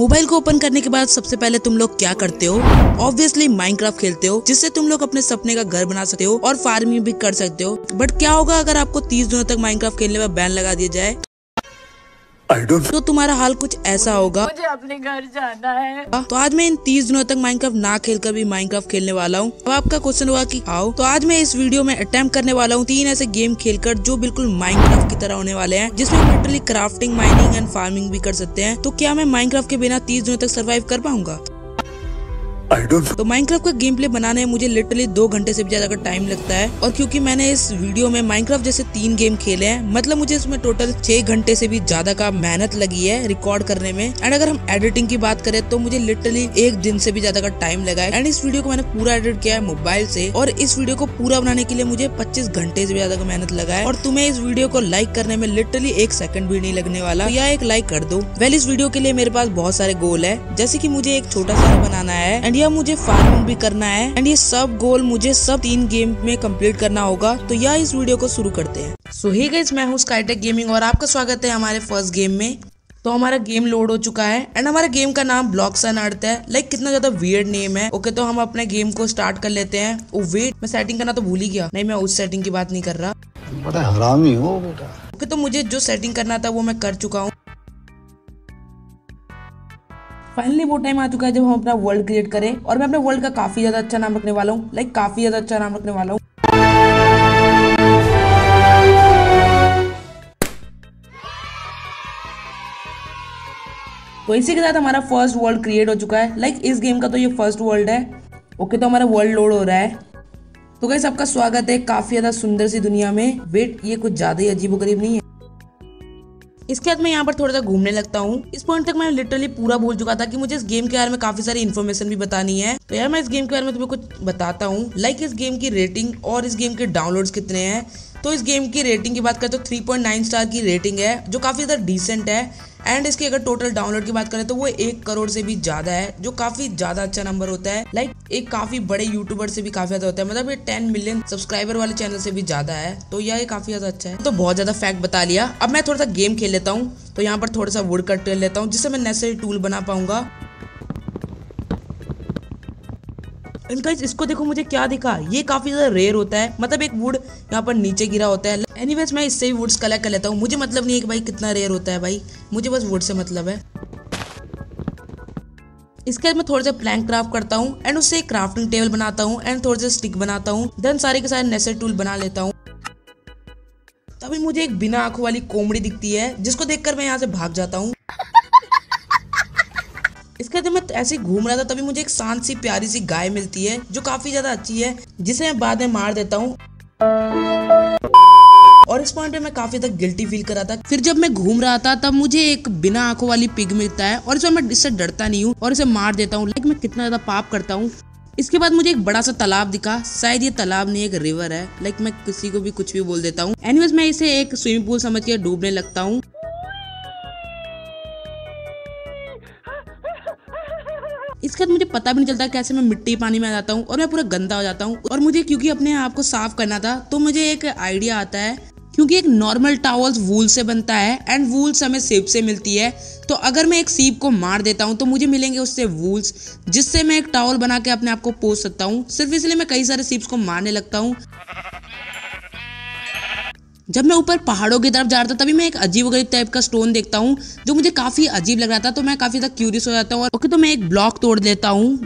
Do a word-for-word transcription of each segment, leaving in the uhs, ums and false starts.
Mobile को open करने के बाद सबसे पहले तुम लोग क्या करते हो? ऑब्वियसली माइनक्राफ्ट खेलते हो, जिससे तुम लोग अपने सपने का घर बना सकते हो और फार्मिंग भी कर सकते हो। बट क्या होगा अगर आपको तीस दिनों तक माइनक्राफ्ट खेलने पर बैन लगा दिया जाए? तो तुम्हारा हाल कुछ ऐसा होगा, मुझे अपने घर जाना है। तो आज मैं इन तीस दिनों तक माइनक्राफ्ट ना खेलकर भी माइनक्राफ्ट खेलने वाला हूँ। अब आपका क्वेश्चन होगा कि हाउ? तो आज मैं इस वीडियो में अटेम्प्ट करने वाला हूँ तीन ऐसे गेम खेलकर जो बिल्कुल माइनक्राफ्ट की तरह होने वाले हैं, जिसमें हम literally crafting, mining and farming भी कर सकते हैं। तो क्या मैं माइनक्राफ्ट के बिना तीस दिनों तक सर्वाइव कर पाऊंगा? तो माइनक्राफ्ट का गेम प्ले बनाने में मुझे लिटरली दो घंटे से भी ज्यादा का टाइम लगता है। और क्योंकि मैंने इस वीडियो में माइनक्राफ्ट जैसे तीन गेम खेले हैं, मतलब मुझे इसमें टोटल छह घंटे से भी ज्यादा का मेहनत लगी है रिकॉर्ड करने में। एंड अगर हम एडिटिंग की बात करें तो मुझे लिटरली एक दिन से भी ज्यादा का टाइम लगा है। एंड इस वीडियो को मैंने पूरा एडिट किया है मोबाइल से, और इस वीडियो को पूरा बनाने के लिए मुझे पच्चीस घंटे से भी ज्यादा का मेहनत लगा है। और तुम्हें इस वीडियो को लाइक करने में लिटरली एक सेकंड भी नहीं लगने वाला, तो या एक लाइक कर दो। वेल, इस वीडियो के लिए मेरे पास बहुत सारे गोल है, जैसे की मुझे एक छोटा सा बनाना है, एंड यह मुझे फार्मिंग भी करना है, एंड ये सब गोल मुझे सब तीन गेम में कंप्लीट करना होगा। तो या इस वीडियो को शुरू करते हैं। सो हे गाइस, मैं हूँ स्काईटेक गेमिंग और आपका स्वागत है हमारे फर्स्ट गेम में। तो हमारा गेम लोड हो चुका है एंड हमारे गेम का नाम ब्लॉक्स एंड अर्थ है। लाइक कितना ज्यादा वियर्ड नेम है। ओके, तो हम अपने गेम को स्टार्ट कर लेते हैं। ओ वेट, मैं सेटिंग करना तो भूल ही गया। नहीं, मैं उस सेटिंग की बात नहीं कर रहा। बड़ा हरामी हो बेटा। ओके, तो मुझे जो सेटिंग करना था वो मैं कर चुका हूँ। फाइनली वो टाइम आ चुका है जब हम अपना वर्ल्ड क्रिएट करें, और मैं अपने वर्ल्ड का काफी ज्यादा अच्छा नाम रखने वाला हूँ। लाइक काफी ज्यादा अच्छा नाम रखने वाला हूँ। तो इसी के साथ हमारा फर्स्ट वर्ल्ड क्रिएट हो चुका है। लाइक इस गेम का तो ये फर्स्ट वर्ल्ड है। ओके, तो हमारा वर्ल्ड लोड हो रहा है। तो गाइस, आपका स्वागत है काफी ज्यादा सुंदर सी दुनिया में। वेट, ये कुछ ज्यादा ही अजीबोगरीब नहीं है? इसके बाद मैं यहाँ पर थोड़ा सा घूमने लगता हूँ। इस पॉइंट तक मैं लिटरली पूरा भूल चुका था कि मुझे इस गेम के बारे में काफी सारी इन्फॉर्मेशन भी बतानी है। तो यार मैं इस गेम के बारे में तुम्हें कुछ बताता हूँ। लाइक इस गेम की रेटिंग और इस गेम के डाउनलोड्स कितने हैं। तो इस गेम की रेटिंग की बात करें तो थ्री पॉइंट नाइन स्टार की रेटिंग है, जो काफी ज्यादा डिसेंट है। एंड इसकी अगर टोटल डाउनलोड की बात करें तो वो एक करोड़ से भी ज्यादा है, जो काफी ज्यादा अच्छा नंबर होता है। लाइक एक काफी बड़े यूट्यूबर से भी काफी ज्यादा होता है, मतलब ये टेन मिलियन सब्सक्राइबर वाले चैनल से भी ज्यादा है। तो ये काफी ज्यादा अच्छा है। तो बहुत ज्यादा फैक्ट बता लिया। अब मैं थोड़ा सा गेम खेल लेता हूँ। तो यहाँ पर थोड़ा सा वुड कट कर लेता हूँ, जिससे मैं नेसेसरी टूल बना पाऊंगा। गाइस, इसको देखो, मुझे क्या दिखा, ये काफी ज्यादा रेयर होता है। मतलब एक वुड यहाँ पर नीचे गिरा होता है। एनीवेज, मैं इससे भी वुड्स कलेक्ट कर लेता हूँ। मुझे मतलब नहीं है कि भाई कितना रेयर होता है, भाई मुझे बस वुड से मतलब है। इसके बाद मैं थोड़े से प्लैंक क्राफ्ट करता हूँ एंड उससे एक क्राफ्टिंग टेबल बनाता हूँ एंड थोड़े से स्टिक बनाता हूँ। देन सारे के सारे नेसेसरी टूल बना लेता हूँ। तभी मुझे एक बिना आंखों वाली कोमड़ी दिखती है, जिसको देखकर मैं यहाँ से भाग जाता हूँ। इसके बाद मैं ऐसे ही घूम रहा था, तभी मुझे एक शांत सी प्यारी सी गाय मिलती है, जो काफी ज्यादा अच्छी है, जिसे मैं बाद में मार देता हूँ। और इस पॉइंट पे मैं काफी ज्यादा गिल्टी फील कर रहा था। फिर जब मैं घूम रहा था तब मुझे एक बिना आंखों वाली पिग मिलता है, और इसमें मैं इससे डरता नहीं हूँ और इसे मार देता हूँ। लाइक मैं कितना ज्यादा पाप करता हूँ। इसके बाद मुझे एक बड़ा सा तालाब दिखा। शायद ये तालाब नहीं, एक रिवर है। लाइक मैं किसी को भी कुछ भी बोल देता हूँ। एनीवेज, मैं इसे एक स्विमिंग पूल समझ के डूबने लगता हूँ। इसके बाद मुझे पता भी नहीं चलता कैसे मैं मिट्टी पानी में आ जाता हूँ और मैं पूरा गंदा हो जाता हूँ। और मुझे क्योंकि अपने आप को साफ करना था, तो मुझे एक आइडिया आता है। क्योंकि एक नॉर्मल टॉवल्स वूल से बनता है एंड वूल्स हमें सीप से मिलती है। तो अगर मैं एक सीप को मार देता हूँ तो मुझे मिलेंगे उससे वूल्स, जिससे मैं एक टॉवल बना के अपने आप को पोंछ सकता हूँ। सिर्फ इसलिए मैं कई सारे सीप्स को मारने लगता हूँ। जब मैं ऊपर पहाड़ों की तरफ जा रहा था, तभी मैं एक अजीब गरीब टाइप का स्टोन देखता हूँ, जो मुझे काफी अजीब लग रहा था। तो मैं काफी ज्यादा क्यूरियस हो जाता हूँ। ओके, तो मैं एक ब्लॉक तोड़ लेता हूँ।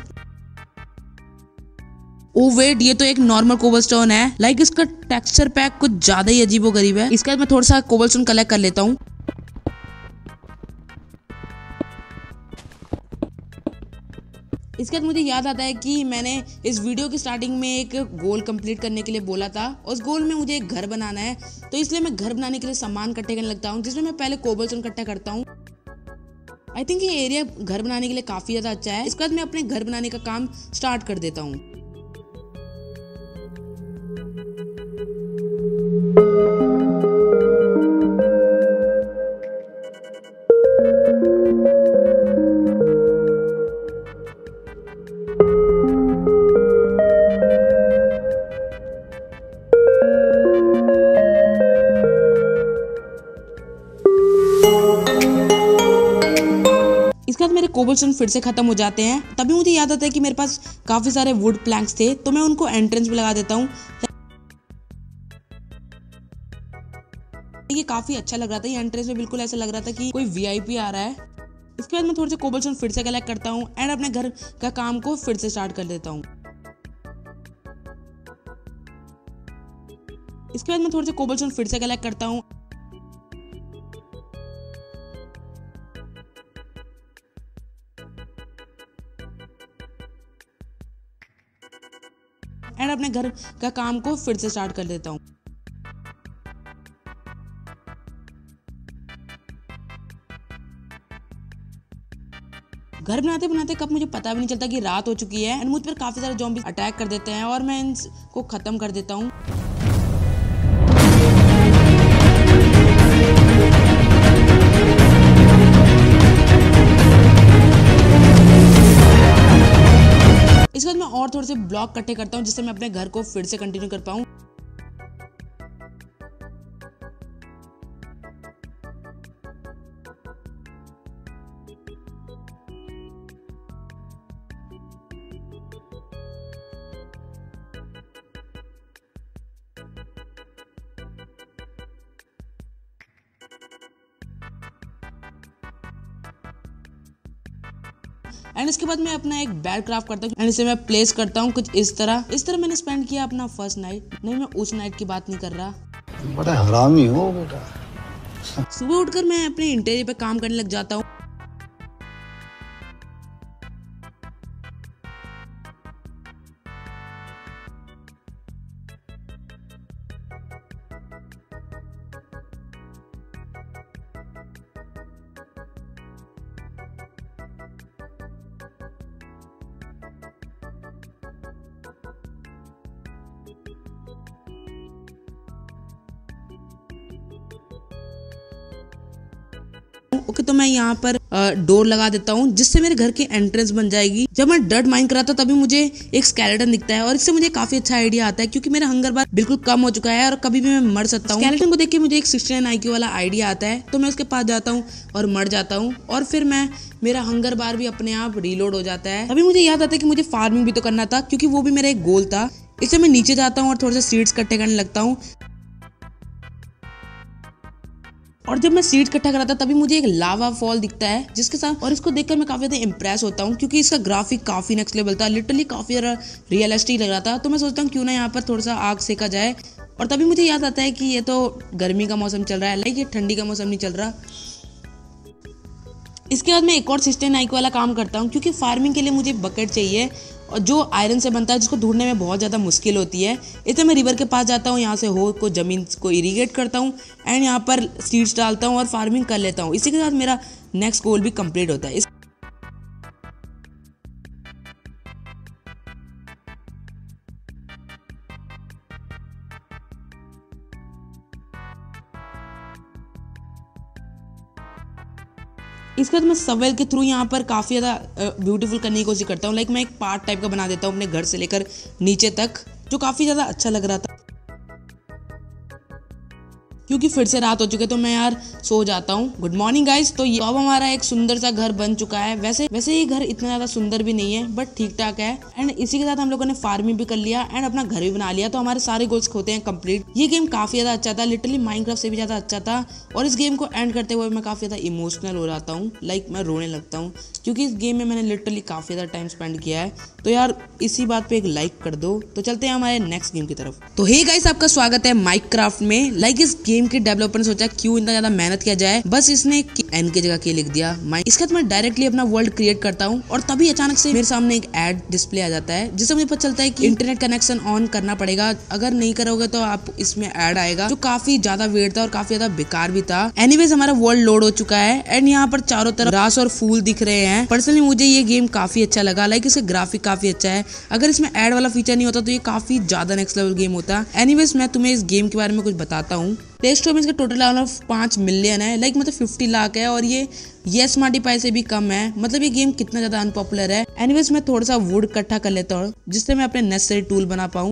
ओ वेट, ये तो एक नॉर्मल कोबलस्टोन है। लाइक इसका टेक्सचर पैक कुछ ज्यादा ही अजीबोगरीब है। इसके बाद मैं थोड़ा सा कोबलस्टोन कलेक्ट कर लेता हूँ। इसके बाद मुझे याद आता है कि मैंने इस वीडियो की स्टार्टिंग में एक गोल कंप्लीट करने के लिए बोला था। उस गोल में मुझे एक घर बनाना है, तो इसलिए मैं घर बनाने के लिए सामान इकट्ठे करने लगता हूँ, जिसमें मैं पहले कोबलस्टोन इकट्ठा करता हूँ। आई थिंक ये एरिया घर बनाने के लिए काफी ज्यादा अच्छा है। इसके बाद मैं अपने घर बनाने का काम स्टार्ट कर देता हूँ। कोबलस्टोन फिर से खत्म हो जाते हैं। तभी मुझे याद आता है कि मेरे पास काफी सारे वुड प्लैंक्स थे, तो मैं उनको एंट्रेंस पे लगा देता हूँ। ये काफी अच्छा लग रहा था, ये एंट्रेंस में बिल्कुल ऐसा लग रहा था कि कोई वीआईपी आ रहा है। इसके बाद मैं थोड़े से कोबलस्टोन फिर से कलेक्ट करता हूँ एंड अपने घर का काम को फिर से स्टार्ट कर देता हूँ। इसके बाद मैं थोड़े से कोबलस्टोन फिर से कलेक्ट करता हूँ एंड अपने घर का काम को फिर से स्टार्ट कर देता हूँ। घर बनाते बनाते कब मुझे पता भी नहीं चलता कि रात हो चुकी है एंड मुझ पर काफी सारे ज़ॉम्बी अटैक कर देते हैं और मैं इनको खत्म कर देता हूँ। इसके बाद मैं और थोड़े से ब्लॉक इकट्ठे करता हूँ जिससे मैं अपने घर को फिर से कंटिन्यू कर पाऊँ। एंड इसके बाद मैं अपना एक बेड क्राफ्ट करता हूँ एंड इसे मैं प्लेस करता हूँ कुछ इस तरह इस तरह मैंने स्पेंड किया अपना फर्स्ट नाइट। नहीं, मैं उस नाइट की बात नहीं कर रहा। बड़ा हरामी हो बेटा। सुबह उठकर मैं अपने इंटीरियर पे काम करने लग जाता हूँ। ओके okay, तो मैं यहाँ पर डोर लगा देता हूँ जिससे मेरे घर की एंट्रेंस बन जाएगी। जब मैं डर्ट माइन कराता तभी मुझे एक स्केलेटन दिखता है और इससे मुझे काफी अच्छा आइडिया आता है क्योंकि मेरा हंगर बार बिल्कुल कम हो चुका है और कभी भी मैं मर सकता हूँ। स्केलेटन को देख के मुझे एक सिक्सटी नाइन आई क्यू वाला आइडिया आता है, तो मैं उसके पास जाता हूँ और मर जाता हूँ और फिर मैं मेरा हंगर बार भी अपने आप रीलोड हो जाता है। तभी मुझे याद आता है कि मुझे फार्मिंग भी तो करना था क्योंकि वो भी मेरा एक गोल था। इससे मैं नीचे जाता हूँ और थोड़े से सीड्स इकट्ठे करने लगता हूँ और जब मैं सीड इकट्ठा कर रहा था तभी मुझे एक लावा फॉल दिखता है जिसके साथ और इसको देखकर मैं काफी ज्यादा इंप्रेस होता हूँ क्योंकि इसका ग्राफिक काफी नेक्स्ट लेवल था, लिटरली काफी ज्यादा रियलिस्टिक लग रहा था। तो मैं सोचता हूँ क्यों ना यहाँ पर थोड़ा सा आग सेका जाए और तभी मुझे याद आता है कि ये तो गर्मी का मौसम चल रहा है, लाइक ये ठंडी का मौसम नहीं चल रहा। इसके बाद मैं एक और सिस्टम नाइक वाला काम करता हूँ क्योंकि फार्मिंग के लिए मुझे बकेट चाहिए और जो आयरन से बनता है जिसको ढूंढने में बहुत ज़्यादा मुश्किल होती है। इसलिए मैं रिवर के पास जाता हूँ, यहाँ से हो को ज़मीन को इरीगेट करता हूँ एंड यहाँ पर सीड्स डालता हूँ और फार्मिंग कर लेता हूँ। इसी के साथ मेरा नेक्स्ट गोल भी कंप्लीट होता है। इसके बाद मैं सवेल के थ्रू यहाँ पर काफ़ी ज़्यादा ब्यूटीफुल करने की कोशिश करता हूँ। लाइक मैं एक पार्ट टाइप का बना देता हूँ अपने घर से लेकर नीचे तक, जो काफ़ी ज़्यादा अच्छा लग रहा था। क्योंकि फिर से रात हो चुकी है तो मैं यार सो जाता हूँ। Good morning guys. तो ये अब हमारा एक सुंदर सा घर बन चुका है। वैसे वैसे ये घर इतना ज़्यादा सुंदर भी नहीं है बट ठीक ठाक है एंड इसी के साथ हम लोगों ने फार्मिंग भी कर लिया एंड अपना घर भी बना लिया। तो हमारे सारे गोल्स होते हैं कंप्लीट। ये गेम काफ़ी ज़्यादा अच्छा था, लिटरली माइनक्राफ्ट से भी ज़्यादा अच्छा था और इस गेम को एंड करते हुए मैं काफ़ी ज़्यादा इमोशनल हो जाता हूँ, लाइक मैं रोने लगता हूँ क्योंकि इस गेम में मैंने लिटरली काफ़ी ज़्यादा टाइम स्पेंड किया है। तो यार इसी बात पे एक लाइक कर दो। तो चलते हैं हमारे नेक्स्ट गेम की तरफ। तो हे गाइस, आपका स्वागत है माइनक्राफ्ट में। लाइक इस गेम के डेवलपर ने सोचा क्यों इतना ज्यादा मेहनत किया जाए, बस इसने एन की जगह के लिख दिया। इसके बाद मैं डायरेक्टली अपना वर्ल्ड क्रिएट करता हूँ और तभी अचानक से मेरे सामने एक एड डिस्प्ले आ जाता है जिससे मुझे पता चलता है कि इंटरनेट कनेक्शन ऑन करना पड़ेगा, अगर नहीं करोगे तो आप इसमें ऐड आएगा, जो काफी ज्यादा वेट था और काफी ज्यादा बेकार भी था। एनीवेज हमारा वर्ल्ड लोड हो चुका है एंड यहाँ पर चारों तरफ ग्रास और फूल दिख रहे हैं। पर्सनली मुझे ये गेम काफी अच्छा लगा, लाइक इसका ग्राफिक काफी अच्छा है। अगर इसमें ऐड वाला फीचर नहीं होता तो ये काफी ज्यादा नेक्स्ट लेवल गेम होता। एनीवेज मैं तुम्हें इस गेम के बारे में कुछ बताता हूँ। प्ले स्टोर में इसका टोटल लेवल ऑफ पाँच मिलियन है, लाइक मतलब फिफ्टी लाख है और ये ये स्मार्टिफाई से भी कम है। मतलब ये गेम कितना ज्यादा अनपॉपुलर है। एनीवेज मैं थोड़ा सा वुड इकट्ठा कर लेता हूँ जिससे मैं अपने नेसेसरी टूल बना पाऊँ।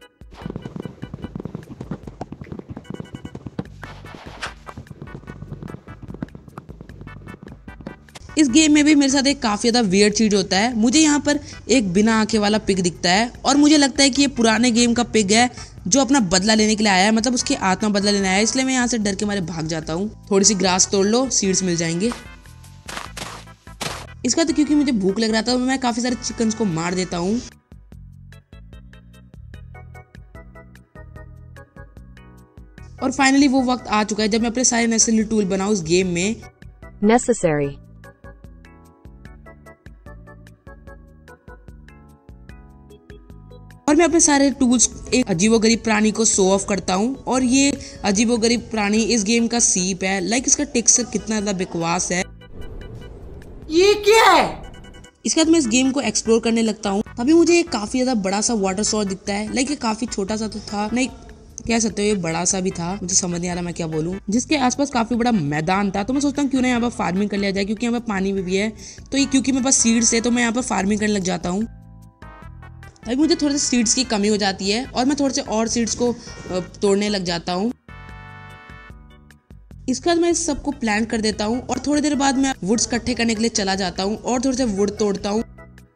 इस गेम में भी मेरे साथ एक काफी ज्यादा वियर्ड चीज होता है। मुझे यहाँ पर एक बिना आंखें वाला पिग दिखता है और मुझे लगता है कि ये पुराने गेम का पिग है जो अपना बदला लेने के लिए आया है, मतलब उसकी आत्मा बदला लेने आया है। इसलिए मैं यहाँ से डर के मारे भाग जाता हूँ। थोड़ी सी ग्रास तोड़ लो, सीड्स मिल जाएंगे। इसका तो क्योंकि मुझे भूख लग रहा था मैं काफी सारे चिकन्स को मार देता हूँ। और फाइनली वो वक्त आ चुका है जब मैं अपने सारे नेसेसरी टूल बनाऊं इस गेम में। Necessary. और मैं अपने सारे टूल्स एक अजीबोगरीब प्राणी को शो ऑफ करता हूँ। और ये अजीबोगरीब प्राणी इस गेम का सीप है। लाइक इसका टेक्सचर कितना ज्यादा बकवास है। ये क्या है? इसके बाद मैं इस गेम को एक्सप्लोर करने लगता हूँ। तभी मुझे एक काफी ज्यादा बड़ा सा वाटर सोर्स दिखता है। लाइक ये काफी छोटा सा तो था नहीं, कह सकते हो ये बड़ा सा भी था, मुझे समझ नहीं आ रहा मैं क्या बोलूं। जिसके आसपास काफी बड़ा मैदान था। तो मैं सोचता हूँ क्यों ना यहाँ पर फार्मिंग कर लिया जाए, क्योंकि यहाँ पर पानी भी, भी है। तो ये क्योंकि मेरे पास सीड्स है तो मैं यहाँ पर फार्मिंग करने लग जाता हूँ। अभी मुझे थोड़े से सीड्स की कमी हो जाती है और मैं थोड़े से और सीड्स को तोड़ने लग जाता हूँ। इसके बाद मैं इस सबको प्लांट कर देता हूँ और थोड़ी देर बाद मैं वुड्स इकट्ठे करने के लिए चला जाता हूँ और थोड़े से वुड तोड़ता हूँ।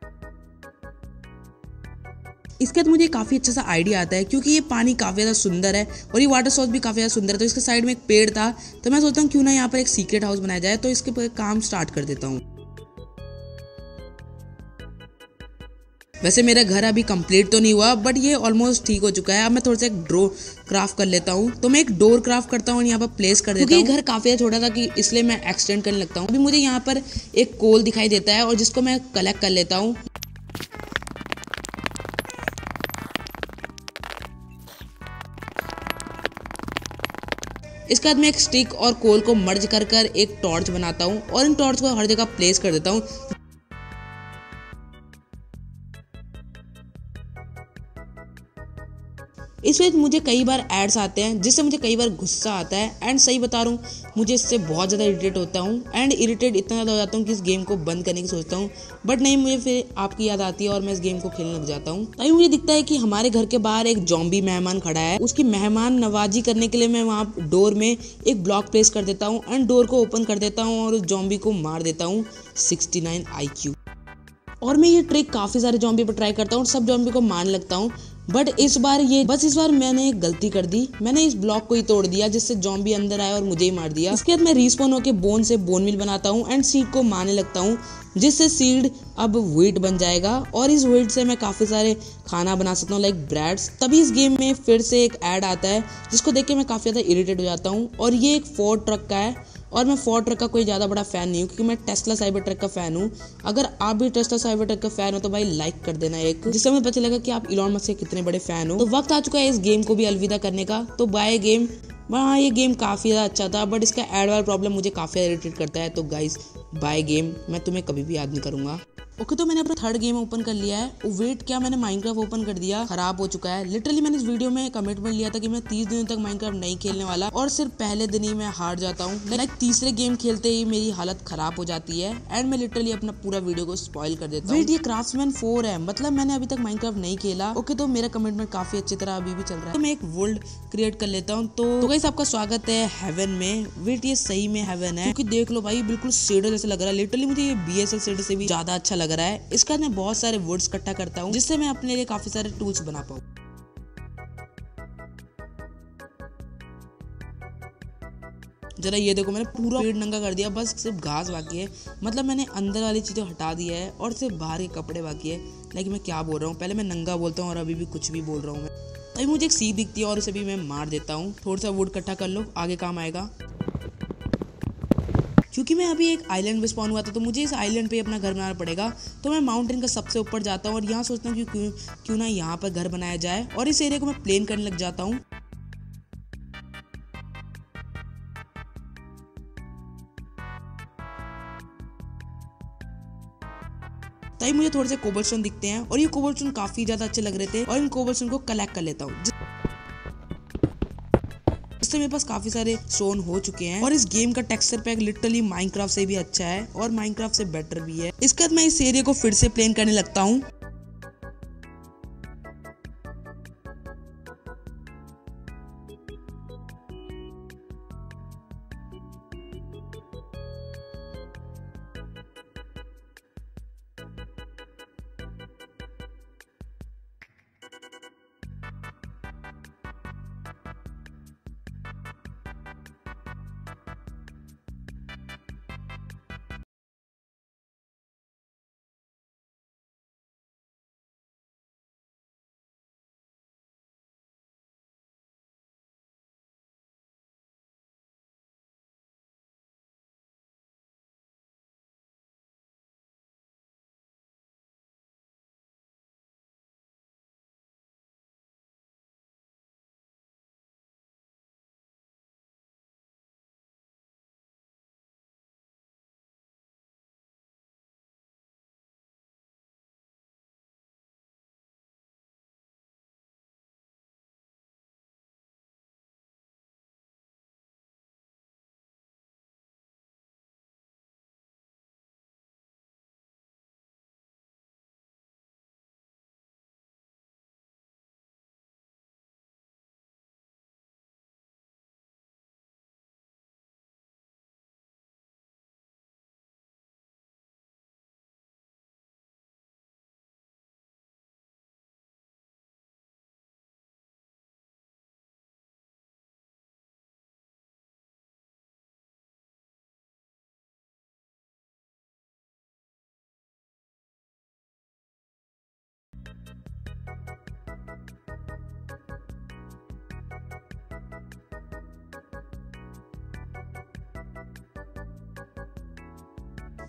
इसके बाद मुझे काफी अच्छा सा आइडिया आता है क्योंकि ये पानी काफी ज्यादा सुंदर है और ये वाटर सोर्स भी काफी ज्यादा सुंदर है। तो इसके साइड में एक पेड़ था तो मैं सोचता हूँ क्यों ना यहाँ पर एक सीक्रेट हाउस बनाया जाए। तो इसके पर काम स्टार्ट कर देता हूँ। वैसे मेरा घर अभी कंप्लीट तो नहीं हुआ बट ये ऑलमोस्ट ठीक हो चुका है। अब मैं थोड़ा सा एक डोर क्राफ्ट कर लेता हूँ। तो मैं एक डोर क्राफ्ट करता हूँ और यहाँ पर प्लेस कर देता हूँ। घर काफी छोटा था कि इसलिए मैं एक्सटेंड करने लगता हूँ। अभी मुझे यहाँ पर एक कोल दिखाई देता है और जिसको मैं कलेक्ट कर लेता हूँ। इसके बाद मैं एक स्टिक और कोल को मर्ज कर कर एक टॉर्च बनाता हूँ और इन टॉर्च को हर जगह प्लेस कर देता हूँ। इस वक्त मुझे कई बार एड्स आते हैं जिससे मुझे कई बार गुस्सा आता है एंड सही बता रहा हूँ मुझे इससे बहुत ज़्यादा इरिटेट होता हूँ एंड इरिटेट इतना ज़्यादा हो जाता हूँ कि इस गेम को बंद करने की सोचता हूँ। बट नहीं, मुझे फिर आपकी याद आती है और मैं इस गेम को खेलने लग जाता हूँ। तभी मुझे दिखता है कि हमारे घर के बाहर एक जॉम्बी मेहमान खड़ा है। उसकी मेहमान नवाजी करने के लिए मैं वहाँ डोर में एक ब्लॉक प्लेस कर देता हूँ एंड डोर को ओपन कर देता हूँ और उस जॉम्बी को मार देता हूँ सिक्सटी नाइन आई क्यू। और मैं ये ट्रिक काफी सारे जॉम्बी पर ट्राई करता हूँ और सब जॉम्बी को मारने लगता हूँ। बट इस बार ये बस इस बार मैंने एक गलती कर दी। मैंने इस ब्लॉक को ही तोड़ दिया जिससे जॉम्बी अंदर आया और मुझे ही मार दिया। इसके बाद मैं रिस्पॉन होकर बोन से बोन मिल बनाता हूँ एंड सीड को मारने लगता हूँ जिससे सीड अब व्हीट बन जाएगा और इस व्हीट से मैं काफी सारे खाना बना सकता हूँ लाइक ब्रेड्स। तभी इस गेम में फिर से एक ऐड आता है जिसको देख के मैं काफी ज्यादा इरिटेट हो जाता हूँ और ये एक फोर्ड ट्रक का है। और मैं फोर्ड ट्रक का कोई ज़्यादा बड़ा फ़ैन नहीं हूँ क्योंकि मैं टेस्ला साइबर ट्रक का फ़ैन हूँ। अगर आप भी टेस्ला साइबर ट्रक का फ़ैन हो तो भाई लाइक कर देना एक, जिससे मुझे पता चलेगा कि आप इलॉन मस्क के कितने बड़े फ़ैन हो। तो वक्त आ चुका है इस गेम को भी अलविदा करने का। तो बाय गेम। हाँ, ये गेम काफ़ी ज़्यादा अच्छा था बट इसका एड वाला प्रॉब्लम मुझे काफ़ी ज़्यादा इरिटेट करता है। तो गाइस बाय गेम, मैं तुम्हें कभी भी याद नहीं करूँगा। ओके okay, तो मैंने अपना थर्ड गेम ओपन कर लिया है। वेट क्या, मैंने माइनक्राफ्ट ओपन कर दिया, खराब हो चुका है। लिटरली मैंने इस वीडियो में कमिटमेंट लिया था कि मैं तीस दिनों तक माइनक्राफ्ट नहीं खेलने वाला और सिर्फ पहले दिन ही मैं हार जाता हूँ। लाइक तीसरे गेम खेलते ही मेरी हालत खराब हो जाती है एंड मैं लिटरली अपना पूरा वीडियो को स्पॉइल कर देता हूँ। वेट, ये क्राफ्ट्समैन फोर है, मतलब मैंने अभी तक माइनक्राफ्ट नहीं खेला। ओके okay, तो मेरा कमिटमेंट काफी अच्छी तरह अभी भी चल रहा है। तो मैं एक वर्ल्ड क्रिएट कर लेता हूँ। तो गाइस आपका स्वागत है हेवन में। वेट, ये सही में हेवन है क्योंकि देख लो भाई, बिल्कुल शेडो जैसे लग रहा है। लिटरली मुझे ये बी एस एल शेडो से भी ज्यादा अच्छा लग रहा है। इसका मैं बहुत सारे वर्ड्स इकट्ठा करता हूँ जिससे मैं अपने लिए काफी सारे टूल्स बना पाऊँ। जरा ये देखो, मैंने पूरा पेड़ नंगा कर दिया, बस सिर्फ घास बाकी है। मतलब मैंने अंदर वाली चीजें हटा दी है और सिर्फ बाहर के कपड़े बाकी है। लेकिन मैं क्या बोल रहा हूँ, पहले मैं नंगा बोलता हूँ और अभी भी कुछ भी बोल रहा हूँ मैं। अभी मुझे एक सीप दिखती है और उसे भी मैं मार देता हूँ। थोड़ा सा वुड इकट्ठा कर लो, आगे काम आएगा। क्योंकि मैं अभी एक आइलैंड में स्पॉन हुआ था तो मुझे इस आइलैंड पे अपना घर बनाना पड़ेगा। तो मैं माउंटेन का सबसे ऊपर जाता हूँ और यहाँ सोचता हूँ कि क्यों क्यों ना यहाँ पर घर बनाया जाए और इस एरिया को मैं प्लेन करने लग जाता हूँ। तभी मुझे थोड़े से कोबलस्टोन दिखते हैं और ये कोबलस्टोन काफी ज्यादा अच्छे लग रहे थे और इन कोबलस्टोन को कलेक्ट कर लेता हूँ। इससे मेरे पास काफी सारे स्टोन हो चुके हैं और इस गेम का टेक्सचर पैक लिटरली माइनक्राफ्ट से भी अच्छा है और माइनक्राफ्ट से बेटर भी है। इसके बाद मैं इस एरिया को फिर से प्लेन करने लगता हूँ।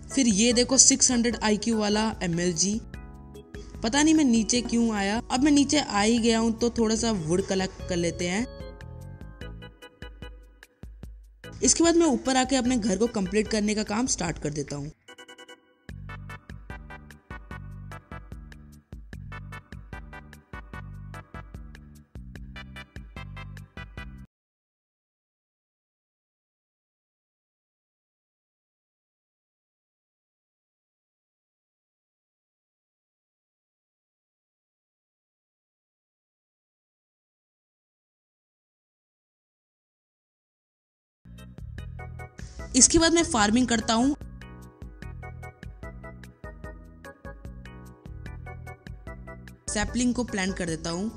फिर ये देखो सिक्स हंड्रेड आई क्यू वाला एम एल जी। पता नहीं मैं नीचे क्यों आया। अब मैं नीचे आ ही गया हूँ तो थोड़ा सा वुड कलेक्ट कर लेते हैं। इसके बाद मैं ऊपर आके अपने घर को कंप्लीट करने का काम स्टार्ट कर देता हूँ। इसके बाद मैं फार्मिंग करता हूँ। सैपलिंग को प्लांट कर देता हूँ।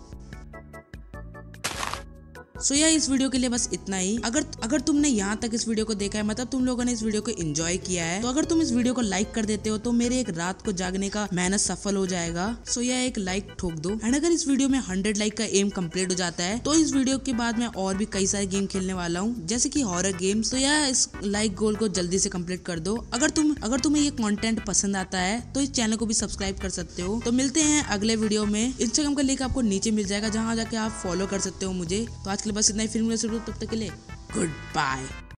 सो यार इस वीडियो के लिए बस इतना ही। अगर अगर तुमने यहाँ तक इस वीडियो को देखा है, मतलब तुम लोगों ने इस वीडियो को एंजॉय किया है, तो अगर तुम इस वीडियो को लाइक कर देते हो तो मेरे एक रात को जागने का मेहनत सफल हो जाएगा। सो यार एक लाइक ठोक दो। एंड अगर इस वीडियो में हंड्रेड लाइक का एम कंप्लीट हो जाता है तो इस वीडियो के बाद मैं और भी कई सारे गेम खेलने वाला हूँ, जैसे की हॉरर गेम्स। तो यार इस लाइक गोल को जल्दी से कम्प्लीट कर दो। अगर तुम अगर तुम्हें ये कॉन्टेंट पसंद आता है तो इस चैनल को भी सब्सक्राइब कर सकते हो। तो मिलते हैं अगले वीडियो में। इंस्टाग्राम का लिंक आपको नीचे मिल जाएगा, जहाँ जाके आप फॉलो कर सकते हो मुझे। तो आज के लिए बस इतना ही। फिर मिलेंगे, तब तक के लिए गुड बाय।